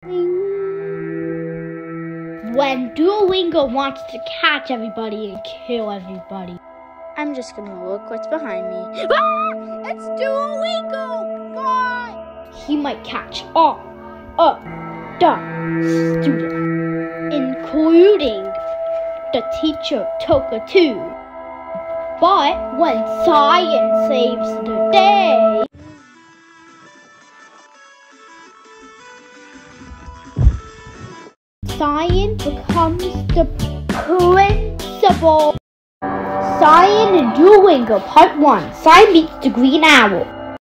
When Duolingo wants to catch everybody and kill everybody. I'm just gonna look what's behind me. Ah! It's Duolingo! God! He might catch all of the students, including the teacher Toka too. But when Cyan saves the day, Cyan becomes the principal. Cyan and Duolingo Part 1. Cyan meets the Green Owl.